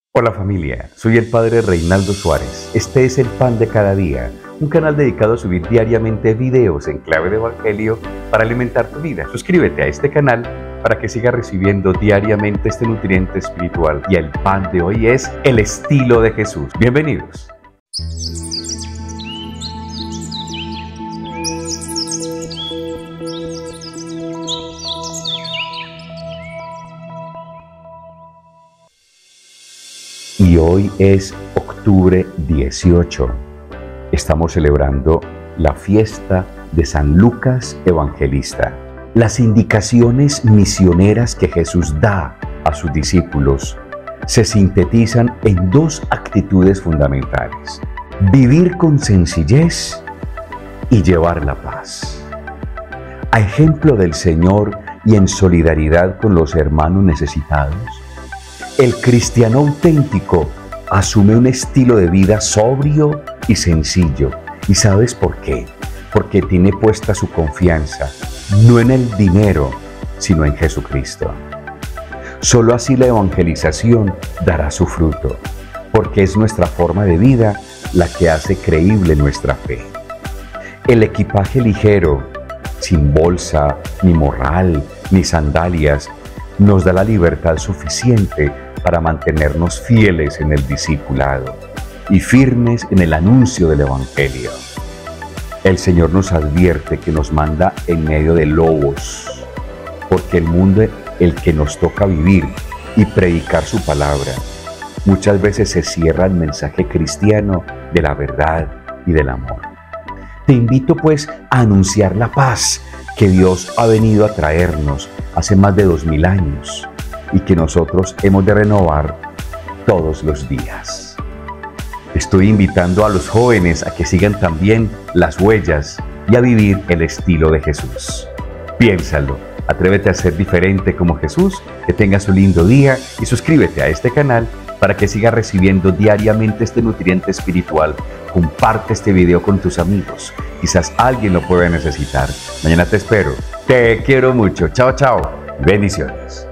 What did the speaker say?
Hola familia, soy el Padre Reinaldo Suárez. Este es el Pan de Cada Día, un canal dedicado a subir diariamente videos en clave de Evangelio para alimentar tu vida. Suscríbete a este canal para que sigas recibiendo diariamente este nutriente espiritual. Y el pan de hoy es el estilo de Jesús. Bienvenidos. Y hoy es octubre 18. Estamos celebrando la fiesta de San Lucas Evangelista. Las indicaciones misioneras que Jesús da a sus discípulos se sintetizan en dos actitudes fundamentales: vivir con sencillez y llevar la paz. A ejemplo del Señor y en solidaridad con los hermanos necesitados, el cristiano auténtico asume un estilo de vida sobrio y sencillo. ¿Y sabes por qué? Porque tiene puesta su confianza no en el dinero, sino en Jesucristo. Solo así la evangelización dará su fruto, porque es nuestra forma de vida la que hace creíble nuestra fe. El equipaje ligero, sin bolsa, ni morral, ni sandalias, nos da la libertad suficiente para mantenernos fieles en el discipulado y firmes en el anuncio del Evangelio. El Señor nos advierte que nos manda en medio de lobos, porque el mundo el que nos toca vivir y predicar su palabra muchas veces se cierra el mensaje cristiano de la verdad y del amor. Te invito pues a anunciar la paz que Dios ha venido a traernos hace más de 2000 años y que nosotros hemos de renovar todos los días. Estoy invitando a los jóvenes a que sigan también las huellas y a vivir el estilo de Jesús. Piénsalo, atrévete a ser diferente como Jesús, que tengas un lindo día y suscríbete a este canal para que sigas recibiendo diariamente este nutriente espiritual. Comparte este video con tus amigos, quizás alguien lo pueda necesitar. Mañana te espero. Te quiero mucho. Chao, chao. Bendiciones.